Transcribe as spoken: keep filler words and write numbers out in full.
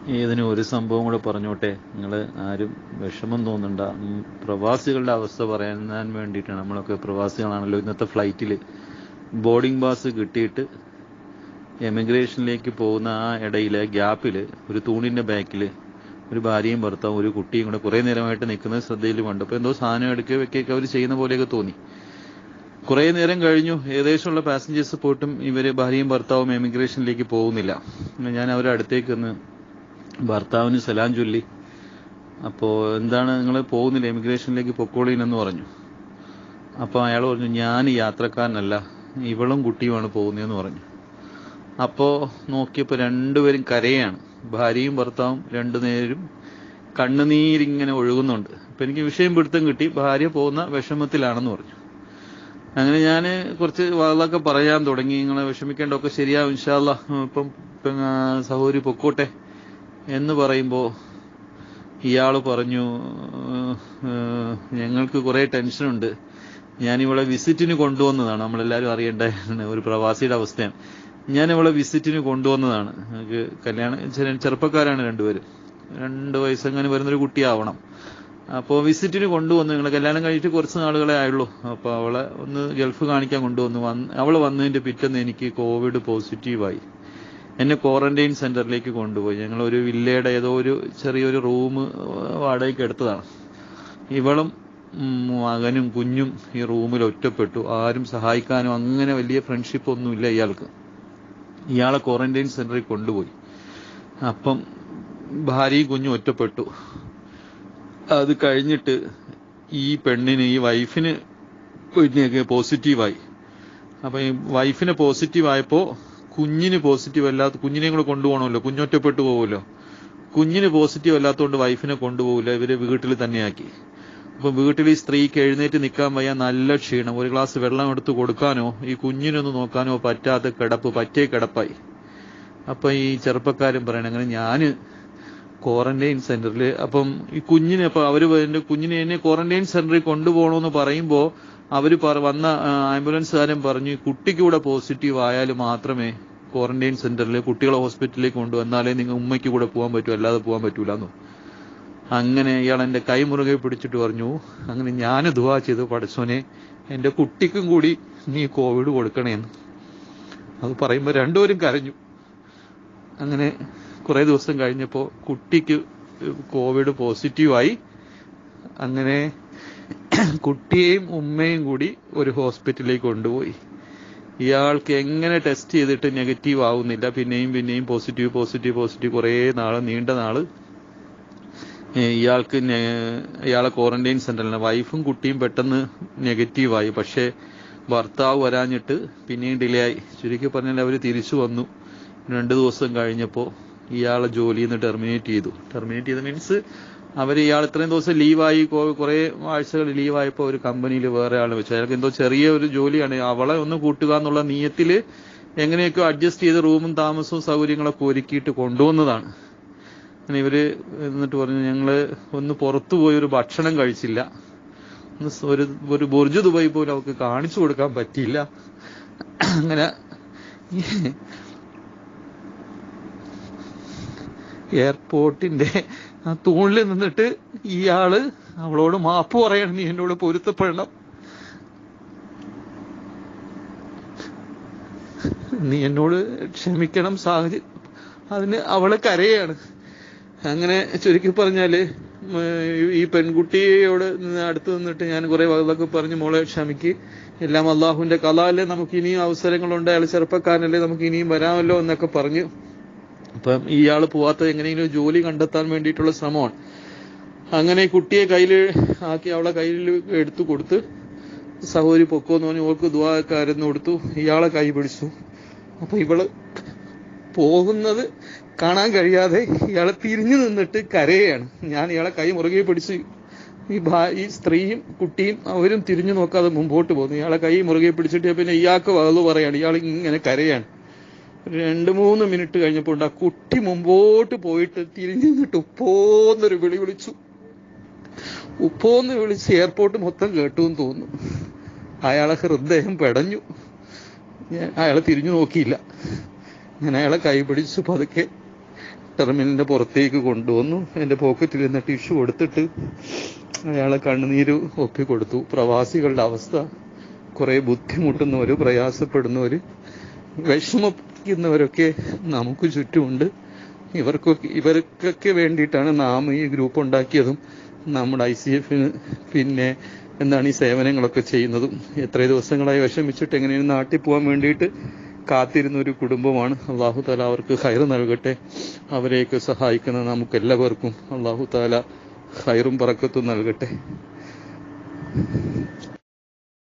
ഇതിന് ഒരു സംഭവം കൂടെ പറഞ്ഞോട്ടെ. നിങ്ങൾ ആരും വിഷമം തോന്നണ്ട. പ്രവാസികളുടെ അവസ്ഥ പറയാൻ വേണ്ടിയിട്ടാണ്. നമ്മളൊക്കെ പ്രവാസികളാണല്ലോ. ഇന്നത്തെ ഫ്ലൈറ്റിൽ ബോർഡിംഗ് പാസ് കിട്ടിയിട്ട് എമിഗ്രേഷനിലേക്ക് പോകുന്ന ആ ഇടയിലെ ഗ്യാപ്പിൽ ഒരു തൂണിൻ്റെ ബാക്കിൽ ഒരു ഭാര്യയും ഭർത്താവും ഒരു കുട്ടിയും കൂടെ കുറേ നേരമായിട്ട് നിൽക്കുന്നത് ശ്രദ്ധയിൽ കണ്ടു. അപ്പോൾ എന്തോ സാധനം എടുക്കുകയോ വെക്കുകയൊക്കെ അവർ ചെയ്യുന്ന പോലെയൊക്കെ തോന്നി. കുറേ നേരം കഴിഞ്ഞു. ഏകദേശമുള്ള പാസഞ്ചേഴ്സ് പോയിട്ടും ഇവർ ഭാര്യയും ഭർത്താവും എമിഗ്രേഷനിലേക്ക് പോകുന്നില്ല. ഞാൻ അവരുടെ അടുത്തേക്ക് ഒന്ന് ഭർത്താവിന് സലാം ചൊല്ലി. അപ്പോൾ എന്താണ് നിങ്ങൾ പോകുന്നില്ല, എമിഗ്രേഷനിലേക്ക് പൊക്കോളീനെന്ന് പറഞ്ഞു. അപ്പോൾ അയാൾ പറഞ്ഞു, ഞാൻ യാത്രക്കാരനല്ല, ഇവളും കുട്ടിയുമാണ് പോകുന്നതെന്ന് പറഞ്ഞു. അപ്പോൾ നോക്കിയപ്പോൾ രണ്ടുപേരും കരയാണ്. ഭാര്യയും ഭർത്താവും രണ്ടുനേരും കണ്ണുനീരിങ്ങനെ ഒഴുകുന്നുണ്ട്. അപ്പം എനിക്ക് വിഷയം പിടുത്തം കിട്ടി. ഭാര്യ പോകുന്ന വിഷമത്തിലാണെന്ന് പറഞ്ഞു. അങ്ങനെ ഞാൻ കുറച്ച് വാതൊക്കെ പറയാൻ തുടങ്ങി. നിങ്ങളെ വിഷമിക്കേണ്ടതൊക്കെ ശരിയാവും, ഇൻഷാ അല്ലാഹ്, ഇപ്പം സഹോദരി പൊക്കോട്ടെ എന്ന് പറയുമ്പോൾ ഇയാൾ പറഞ്ഞു, ഞങ്ങൾക്ക് കുറേ ടെൻഷനുണ്ട്, ഞാനിവളെ വിസിറ്റിന് കൊണ്ടുവന്നതാണ്. നമ്മളെല്ലാവരും അറിയേണ്ട ഒരു പ്രവാസിയുടെ അവസ്ഥയാണ്. ഞാനിവളെ വിസിറ്റിന് കൊണ്ടുവന്നതാണ്. നമുക്ക് കല്യാണം ചെറുപ്പക്കാരാണ് രണ്ടുപേരും, രണ്ട് വയസ്സങ്ങനെ വരുന്നൊരു കുട്ടിയാവണം. അപ്പോൾ വിസിറ്റിന് കൊണ്ടുവന്നു. നിങ്ങൾ കല്യാണം കഴിഞ്ഞിട്ട് കുറച്ച് നാളുകളെ ആയുള്ളൂ. അപ്പോൾ അവളെ ഒന്ന് ഗൾഫ് കാണിക്കാൻ കൊണ്ടുവന്നു. വന്ന് അവൾ വന്നതിൻ്റെ പിറ്റേന്ന് എനിക്ക് കോവിഡ് പോസിറ്റീവായി. എന്നെ ക്വാറന്റൈൻ സെന്ററിലേക്ക് കൊണ്ടുപോയി. ഞങ്ങളൊരു വില്ലയുടെ ഏതോ ഒരു ചെറിയൊരു റൂം വാടകയ്ക്ക് എടുത്തതാണ്. ഇവളും മകനും കുഞ്ഞും ഈ റൂമിൽ ഒറ്റപ്പെട്ടു. ആരും സഹായിക്കാനോ അങ്ങനെ വലിയ ഫ്രണ്ട്ഷിപ്പ് ഒന്നുമില്ല ഇയാൾക്ക്. ഇയാളെ ക്വാറന്റൈൻ സെന്ററിൽ കൊണ്ടുപോയി. അപ്പം ഭാര്യയും കുഞ്ഞും ഒറ്റപ്പെട്ടു. അത് കഴിഞ്ഞിട്ട് ഈ പെണ്ണിന്, ഈ വൈഫിന് പിന്നെ പോസിറ്റീവായി. അപ്പം ഈ വൈഫിന് പോസിറ്റീവായപ്പോൾ കുഞ്ഞിന് പോസിറ്റീവ് അല്ലാത്ത, കുഞ്ഞിനെയും കൂടെ കൊണ്ടുപോകണമല്ലോ, കുഞ്ഞൊറ്റപ്പെട്ടു പോകുമല്ലോ. കുഞ്ഞിന് പോസിറ്റീവ് അല്ലാത്തതുകൊണ്ട് വൈഫിനെ കൊണ്ടുപോകില്ല, ഇവരെ വീട്ടിൽ തന്നെയാക്കി. അപ്പം വീട്ടിൽ ഈ സ്ത്രീക്ക് എഴുന്നേറ്റ് നിൽക്കാൻ വയ്യ, നല്ല ക്ഷീണം. ഒരു ഗ്ലാസ് വെള്ളം എടുത്ത് കൊടുക്കാനോ ഈ കുഞ്ഞിനൊന്ന് നോക്കാനോ പറ്റാത്ത കിടപ്പ്, പറ്റേ കിടപ്പായി. അപ്പം ഈ ചെറുപ്പക്കാരൻ പറയണം, അങ്ങനെ ഞാൻ ക്വാറന്റൈൻ സെന്ററിൽ, അപ്പം ഈ കുഞ്ഞിനെ, അപ്പം അവർ എൻ്റെ കുഞ്ഞിനെ എന്നെ ക്വാറന്റൈൻ സെന്ററിൽ കൊണ്ടുപോകണമെന്ന് പറയുമ്പോൾ അവർ വന്ന ആംബുലൻസുകാരൻ പറഞ്ഞു, കുട്ടിക്ക് കൂടെ പോസിറ്റീവ് ആയാൽ മാത്രമേ ക്വാറന്റൈൻ സെന്ററിൽ കുട്ടികളെ ഹോസ്പിറ്റലിലേക്ക് കൊണ്ടുവന്നാലേ നിങ്ങൾ ഉമ്മയ്ക്ക് കൂടെ പോകാൻ പറ്റൂ, അല്ലാതെ പോകാൻ പറ്റൂല എന്ന്. അങ്ങനെ ഇയാൾ എൻ്റെ കൈ മുറുകെ പിടിച്ചിട്ട് പറഞ്ഞു, അങ്ങനെ ഞാൻ ദുആ ചെയ്തു, പടച്ചോനെ എൻ്റെ കുട്ടിക്കും കൂടി നീ കോവിഡ് കൊടുക്കണേന്ന്. അത് പറയുമ്പോൾ രണ്ടുപേരും കരഞ്ഞു. അങ്ങനെ കുറേ ദിവസം കഴിഞ്ഞപ്പോൾ കുട്ടിക്ക് കോവിഡ് പോസിറ്റീവായി. അങ്ങനെ കുട്ടിയെയും ഉമ്മയും കൂടി ഒരു ഹോസ്പിറ്റലിലേക്ക് കൊണ്ടുപോയി. ഇയാൾക്ക് എങ്ങനെ ടെസ്റ്റ് ചെയ്തിട്ട് നെഗറ്റീവ് ആവുന്നില്ല. പിന്നെയും പിന്നെയും പോസിറ്റീവ് പോസിറ്റീവ് പോസിറ്റീവ് കുറേ നാള്, നീണ്ട നാള് ഇയാൾക്ക് ഇയാളെ ക്വാറന്റൈൻ സെന്ററിൽ. വൈഫും കുട്ടിയും പെട്ടെന്ന് നെഗറ്റീവായി. പക്ഷേ ഭർത്താവ് വരാഞ്ഞിട്ട് പിന്നെയും ഡിലേ ആയി. ചുരുക്കി പറഞ്ഞാൽ അവർ തിരിച്ചു വന്നു. രണ്ട് ദിവസം കഴിഞ്ഞപ്പോൾ ഇയാളെ ജോലിയിൽ നിന്ന് ടെർമിനേറ്റ് ചെയ്തു. ടെർമിനേറ്റ് ചെയ്ത മീൻസ് അവർ ഇയാൾ ഇത്രയും ദിവസം ലീവായി, കുറേ ആഴ്ചകൾ ലീവായപ്പോൾ ഒരു കമ്പനിയിൽ വേറെ ആൾ വെച്ചു. അയാൾക്ക് എന്തോ ചെറിയ ഒരു ജോലിയാണ്, അവളെ ഒന്ന് കൂട്ടുക എന്നുള്ള നീയത്തിൽ എങ്ങനെയൊക്കെ അഡ്ജസ്റ്റ് ചെയ്ത് റൂമും താമസവും സൗകര്യങ്ങളൊക്കെ ഒരുക്കിയിട്ട് കൊണ്ടുവന്നതാണ്. അങ്ങനെ ഇവർ എന്നിട്ട് പറഞ്ഞു, ഞങ്ങൾ ഒന്ന് പുറത്തു പോയി ഒരു ഭക്ഷണം കഴിച്ചില്ല, ഒരു ഒരു ബുർജ് ദുബായ് പോലും അവർക്ക് കാണിച്ചു കൊടുക്കാൻ പറ്റിയില്ല. അങ്ങനെ എയർപോർട്ടിന്റെ ആ തൂണിൽ നിന്നിട്ട് ഇയാള് അവളോട് മാപ്പ് പറയണം, നീ എന്നോട് പൊരുത്തപ്പെടണം, നീ എന്നോട് ക്ഷമിക്കണം, സാഹചര്യം. അതിന് അവള് കരയാണ്. അങ്ങനെ ചുരുക്കി പറഞ്ഞാല് ഈ പെൺകുട്ടിയോട് അടുത്ത് നിന്നിട്ട് ഞാൻ കുറെ വാതൊക്കെ പറഞ്ഞു, മോളെ ക്ഷമിക്ക്, എല്ലാം അള്ളാഹുവിന്റെ കലാല്ലേ, നമുക്ക് ഇനിയും അവസരങ്ങളുണ്ട്, അയാൾ ചെറുപ്പക്കാരനല്ലേ, നമുക്ക് ഇനിയും വരാമല്ലോ എന്നൊക്കെ പറഞ്ഞു. അപ്പം ഇയാൾ പോവാത്ത എങ്ങനെയെങ്കിലും ജോലി കണ്ടെത്താൻ വേണ്ടിയിട്ടുള്ള ശ്രമമാണ്. അങ്ങനെ കുട്ടിയെ കയ്യിൽ ആക്കി അവളെ കയ്യിൽ എടുത്തു കൊടുത്ത്, സഹോദരി പൊക്കോന്ന് പറഞ്ഞു, ഓൾക്ക് ദുആക്കാരെന്ന് കൊടുത്തു. ഇയാളെ കൈ പിടിച്ചു. അപ്പൊ ഇവള് പോകുന്നത് കാണാൻ കഴിയാതെ ഇയാളെ തിരിഞ്ഞു നിന്നിട്ട് കരയാണ്. ഞാൻ ഇയാളെ കൈ മുറുകെ പിടിച്ച്, ഈ ഈ സ്ത്രീയും കുട്ടിയും അവരും തിരിഞ്ഞു നോക്കാതെ മുമ്പോട്ട് പോകുന്നു. ഇയാളെ കൈ മുറുകെ പിടിച്ചിട്ട് പിന്നെ ഇയാൾക്ക് വകതു പറയാണ്. ഇയാൾ ഇങ്ങനെ കരയാണ്. രണ്ട് മൂന്ന് മിനിറ്റ് കഴിഞ്ഞപ്പോൾ ഉണ്ട്, ആ കുട്ടി മുമ്പോട്ട് പോയിട്ട് തിരിഞ്ഞു നിന്നിട്ട് ഉപ്പോന്നൊരു വിളി വിളിച്ചു. ഉപ്പോന്ന് വിളിച്ച് എയർപോർട്ട് മൊത്തം കേട്ടു എന്ന് തോന്നുന്നു. അയാളെ ഹൃദയം പെടഞ്ഞു. അയാളെ തിരിഞ്ഞു നോക്കിയില്ല. ഞാൻ അയാളെ കൈ പിടിച്ചു പതുക്കെ ടെർമിനലിന്റെ പുറത്തേക്ക് കൊണ്ടുവന്നു. എൻ്റെ പോക്കറ്റിൽ നിന്ന് ടിഷ്യൂ കൊടുത്തിട്ട് അയാളെ കണ്ണുനീര് ഒപ്പി കൊടുത്തു. പ്രവാസികളുടെ അവസ്ഥ, കുറെ ബുദ്ധിമുട്ടുന്നവര്, പ്രയാസപ്പെടുന്നവര്, വിഷമിക്കുന്നവരൊക്കെ നമുക്ക് ചുറ്റുമുണ്ട്. ഇവർക്കൊക്കെ ഇവർക്കൊക്കെ വേണ്ടിയിട്ടാണ് നാം ഈ ഗ്രൂപ്പ് ഉണ്ടാക്കിയതും നമ്മുടെ ഐ സി എഫിന് പിന്നെ എന്താണ് ഈ സേവനങ്ങളൊക്കെ ചെയ്യുന്നതും. എത്ര ദിവസങ്ങളായി വിഷമിച്ചിട്ട് എങ്ങനെയാണ് നാട്ടിൽ പോകാൻ വേണ്ടിയിട്ട് കാത്തിരുന്ന ഒരു കുടുംബമാണ്. അള്ളാഹു താല അവർക്ക് ഖൈർ നൽകട്ടെ. അവരെയൊക്കെ സഹായിക്കുന്ന നമുക്ക് എല്ലാവർക്കും അള്ളാഹു താല ഖൈറും ബറക്കത്തും നൽകട്ടെ.